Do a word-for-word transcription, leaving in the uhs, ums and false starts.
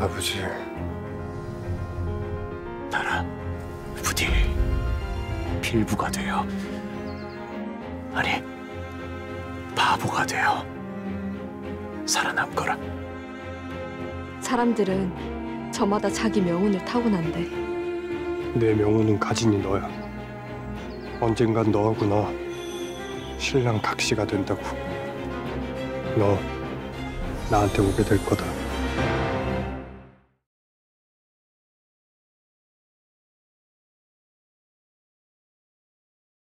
아버지. 나라 부디 필부가 되어, 아니 바보가 되어 살아남거라. 사람들은 저마다 자기 명운을 타고난대. 내 명운은 가진이 너야. 언젠간 너하고 나 신랑 각시가 된다고. 너 나한테 오게 될 거다.